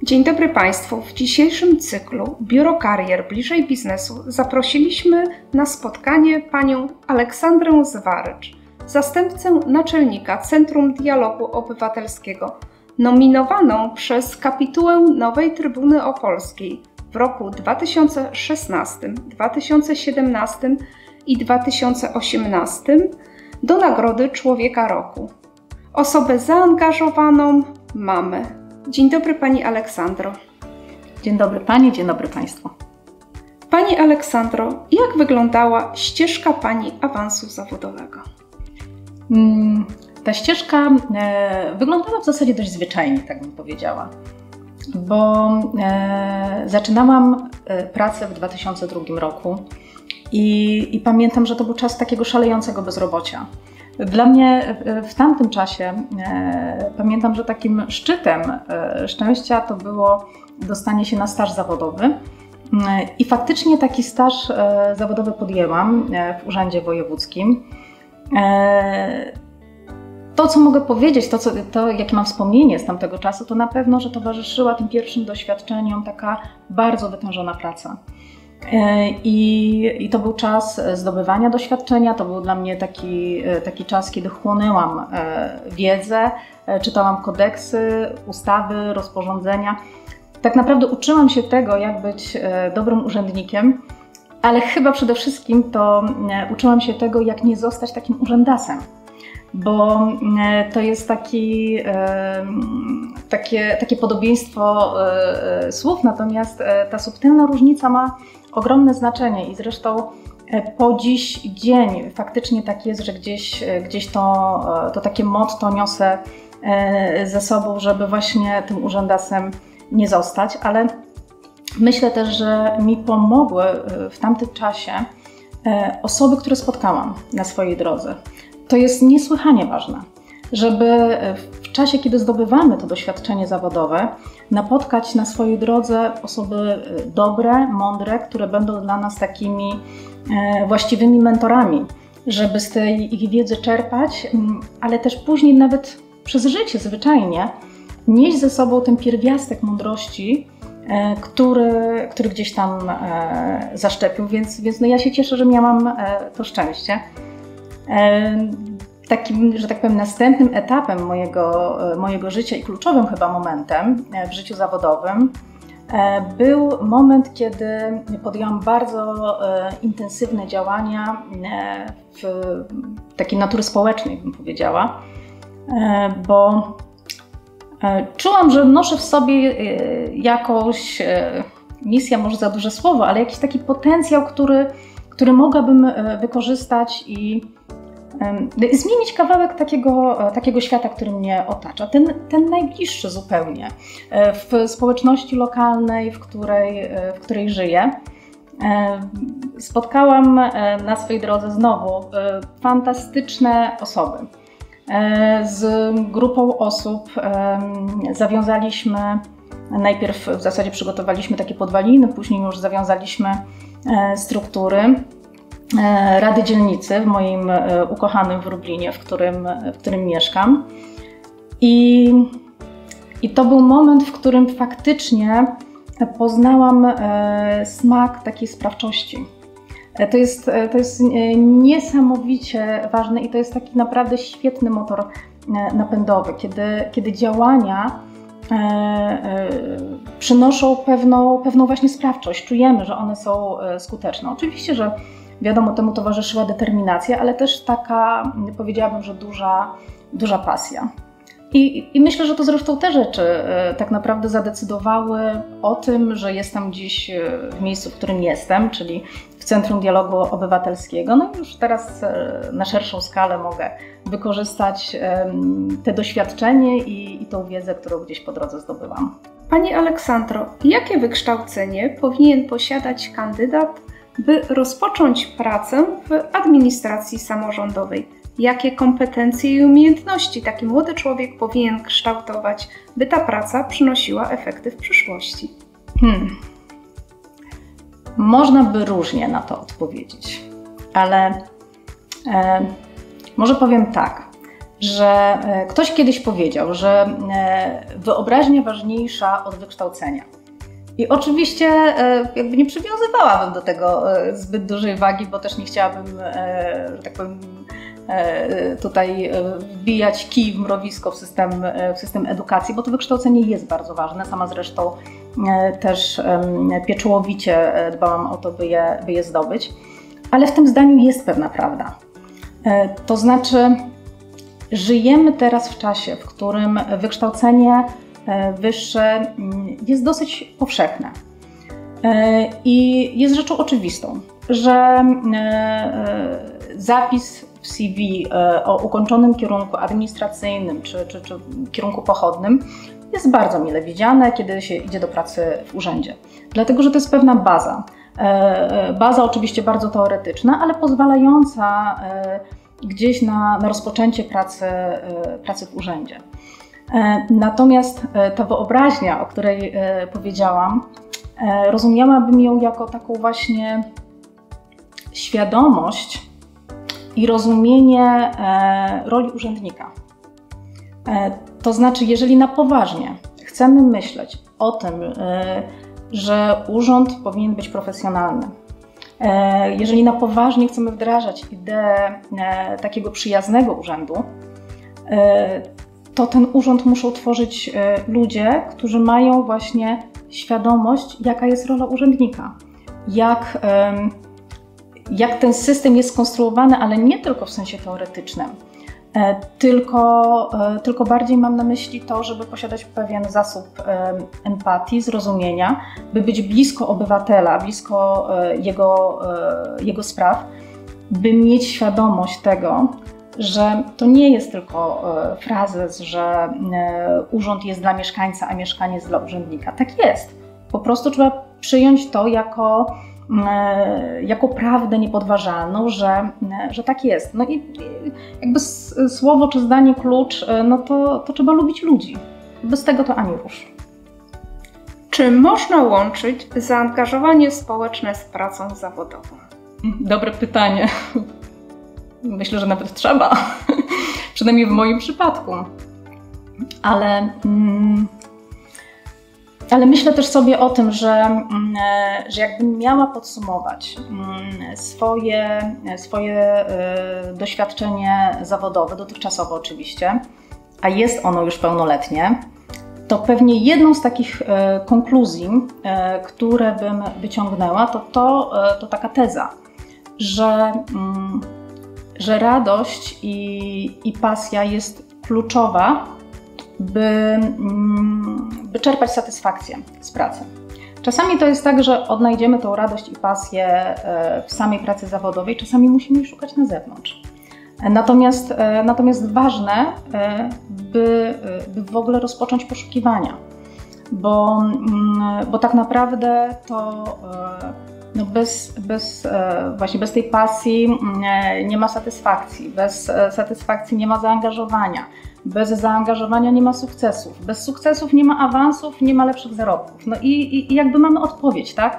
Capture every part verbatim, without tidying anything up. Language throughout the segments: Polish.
Dzień dobry Państwu. W dzisiejszym cyklu Biuro Karier Bliżej Biznesu zaprosiliśmy na spotkanie panią Aleksandrę Zwarycz, zastępcę naczelnika Centrum Dialogu Obywatelskiego, nominowaną przez kapitułę Nowej Trybuny Opolskiej w roku dwa tysiące szesnastym, dwa tysiące siedemnastym i dwa tysiące osiemnastym do Nagrody Człowieka Roku. Osobę zaangażowaną mamy. Dzień dobry Pani Aleksandro. Dzień dobry Pani, dzień dobry Państwu. Pani Aleksandro, jak wyglądała ścieżka Pani awansu zawodowego? Hmm, ta ścieżka e, wyglądała w zasadzie dość zwyczajnie, tak bym powiedziała. Bo e, zaczynałam e, pracę w dwa tysiące drugim roku i, i pamiętam, że to był czas takiego szalejącego bezrobocia. Dla mnie w tamtym czasie e, pamiętam, że takim szczytem e, szczęścia to było dostanie się na staż zawodowy. E, I faktycznie taki staż e, zawodowy podjęłam e, w Urzędzie Wojewódzkim. E, to, co mogę powiedzieć, to, co, to jakie mam wspomnienie z tamtego czasu, to na pewno, że towarzyszyła tym pierwszym doświadczeniom taka bardzo wytężona praca. I, I to był czas zdobywania doświadczenia, to był dla mnie taki, taki czas, kiedy chłonęłam wiedzę, czytałam kodeksy, ustawy, rozporządzenia. Tak naprawdę uczyłam się tego, jak być dobrym urzędnikiem, ale chyba przede wszystkim to uczyłam się tego, jak nie zostać takim urzędasem. Bo to jest taki, takie, takie podobieństwo słów, natomiast ta subtelna różnica ma ogromne znaczenie i zresztą po dziś dzień faktycznie tak jest, że gdzieś, gdzieś to, to takie motto niosę ze sobą, żeby właśnie tym urzędasem nie zostać, ale myślę też, że mi pomogły w tamtym czasie osoby, które spotkałam na swojej drodze. To jest niesłychanie ważne, żeby w czasie, kiedy zdobywamy to doświadczenie zawodowe, napotkać na swojej drodze osoby dobre, mądre, które będą dla nas takimi właściwymi mentorami, żeby z tej ich wiedzy czerpać, ale też później nawet przez życie zwyczajnie nieść ze sobą ten pierwiastek mądrości, który, który gdzieś tam zaszczepił, więc, więc no ja się cieszę, że miałam to szczęście. Takim, że tak powiem, następnym etapem mojego, mojego życia i kluczowym chyba momentem w życiu zawodowym był moment, kiedy podjęłam bardzo intensywne działania w takiej natury społecznej, bym powiedziała, bo czułam, że noszę w sobie jakąś misję, może za duże słowo, ale jakiś taki potencjał, który, który mogłabym wykorzystać i zmienić kawałek takiego, takiego świata, który mnie otacza, ten, ten najbliższy zupełnie, w społeczności lokalnej, w której, w której żyję. Spotkałam na swojej drodze znowu fantastyczne osoby. Z grupą osób zawiązaliśmy, najpierw w zasadzie przygotowaliśmy takie podwaliny, później już zawiązaliśmy struktury Rady Dzielnicy w moim ukochanym Wróblinie, w którym, w którym mieszkam. I, I to był moment, w którym faktycznie poznałam smak takiej sprawczości. To jest, to jest niesamowicie ważne i to jest taki naprawdę świetny motor napędowy, kiedy, kiedy działania e, e, przynoszą pewną, pewną właśnie sprawczość. Czujemy, że one są skuteczne. Oczywiście, że wiadomo, temu towarzyszyła determinacja, ale też taka, powiedziałabym, że duża, duża pasja. I, I myślę, że to zresztą te rzeczy tak naprawdę zadecydowały o tym, że jestem dziś w miejscu, w którym jestem, czyli w Centrum Dialogu Obywatelskiego. No i już teraz na szerszą skalę mogę wykorzystać te doświadczenie i, i tą wiedzę, którą gdzieś po drodze zdobyłam. Pani Aleksandro, jakie wykształcenie powinien posiadać kandydat, by rozpocząć pracę w administracji samorządowej? Jakie kompetencje i umiejętności taki młody człowiek powinien kształtować, by ta praca przynosiła efekty w przyszłości? Hmm. Można by różnie na to odpowiedzieć, ale e, może powiem tak, że ktoś kiedyś powiedział, że wyobraźnia ważniejsza od wykształcenia. I oczywiście jakby nie przywiązywałabym do tego zbyt dużej wagi, bo też nie chciałabym, że tak powiem, tutaj wbijać kij w mrowisko w system, w system edukacji, bo to wykształcenie jest bardzo ważne. Sama zresztą też pieczołowicie dbałam o to, by je, by je zdobyć. Ale w tym zdaniu jest pewna prawda. To znaczy, żyjemy teraz w czasie, w którym wykształcenie wyższe jest dosyć powszechne. I jest rzeczą oczywistą, że zapis w C V o ukończonym kierunku administracyjnym czy, czy, czy kierunku pochodnym jest bardzo mile widziane, kiedy się idzie do pracy w urzędzie. Dlatego, że to jest pewna baza. Baza oczywiście bardzo teoretyczna, ale pozwalająca gdzieś na, na rozpoczęcie pracy, pracy w urzędzie. Natomiast ta wyobraźnia, o której powiedziałam, rozumiałabym ją jako taką właśnie świadomość i rozumienie roli urzędnika. To znaczy, jeżeli na poważnie chcemy myśleć o tym, że urząd powinien być profesjonalny, jeżeli na poważnie chcemy wdrażać ideę takiego przyjaznego urzędu, to ten urząd muszą tworzyć ludzie, którzy mają właśnie świadomość, jaka jest rola urzędnika, jak, jak ten system jest skonstruowany, ale nie tylko w sensie teoretycznym, tylko, tylko bardziej mam na myśli to, żeby posiadać pewien zasób empatii, zrozumienia, by być blisko obywatela, blisko jego, jego spraw, by mieć świadomość tego, że to nie jest tylko frazes, że urząd jest dla mieszkańca, a mieszkanie jest dla urzędnika. Tak jest. Po prostu trzeba przyjąć to jako, jako prawdę niepodważalną, że, że tak jest. No i jakby słowo czy zdanie klucz, no to, to trzeba lubić ludzi. Bez tego to ani rusz. Czy można łączyć zaangażowanie społeczne z pracą zawodową? Dobre pytanie. Myślę, że nawet trzeba. Przynajmniej w moim przypadku. Ale, ale myślę też sobie o tym, że, że jakbym miała podsumować swoje, swoje doświadczenie zawodowe, dotychczasowe oczywiście, a jest ono już pełnoletnie, to pewnie jedną z takich konkluzji, które bym wyciągnęła, to, to, to taka teza, że że radość i, i pasja jest kluczowa, by, by czerpać satysfakcję z pracy. Czasami to jest tak, że odnajdziemy tą radość i pasję w samej pracy zawodowej, czasami musimy jej szukać na zewnątrz. Natomiast, natomiast ważne, by, by w ogóle rozpocząć poszukiwania, bo, bo tak naprawdę to no bez, bez, właśnie bez tej pasji nie ma satysfakcji, bez satysfakcji nie ma zaangażowania, bez zaangażowania nie ma sukcesów, bez sukcesów nie ma awansów, nie ma lepszych zarobków. No i, i, i jakby mamy odpowiedź, tak?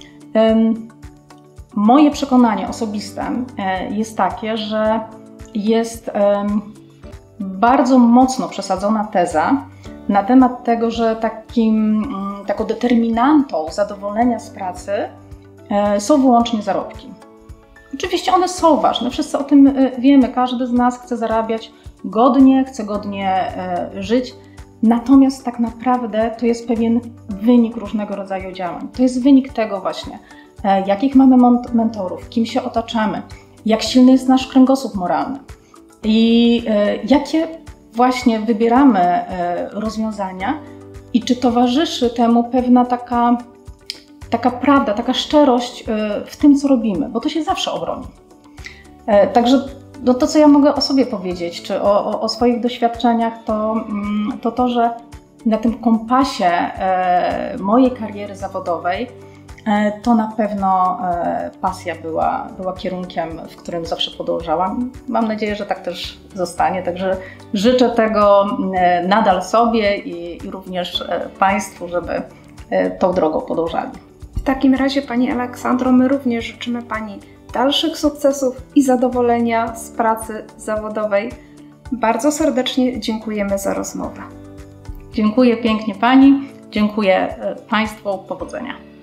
Moje przekonanie osobiste jest takie, że jest bardzo mocno przesadzona teza na temat tego, że takim, taką determinantą zadowolenia z pracy są wyłącznie zarobki. Oczywiście one są ważne, wszyscy o tym wiemy, każdy z nas chce zarabiać godnie, chce godnie żyć, natomiast tak naprawdę to jest pewien wynik różnego rodzaju działań. To jest wynik tego właśnie, jakich mamy mentorów, kim się otaczamy, jak silny jest nasz kręgosłup moralny i jakie właśnie wybieramy rozwiązania i czy towarzyszy temu pewna taka Taka prawda, taka szczerość w tym, co robimy, bo to się zawsze obroni. Także no to, co ja mogę o sobie powiedzieć, czy o, o, o swoich doświadczeniach, to, to to, że na tym kompasie mojej kariery zawodowej to na pewno pasja była, była kierunkiem, w którym zawsze podążałam. Mam nadzieję, że tak też zostanie, także życzę tego nadal sobie i, i również Państwu, żeby tą drogą podążali. W takim razie, Pani Aleksandro, my również życzymy Pani dalszych sukcesów i zadowolenia z pracy zawodowej. Bardzo serdecznie dziękujemy za rozmowę. Dziękuję pięknie Pani, dziękuję Państwu, powodzenia.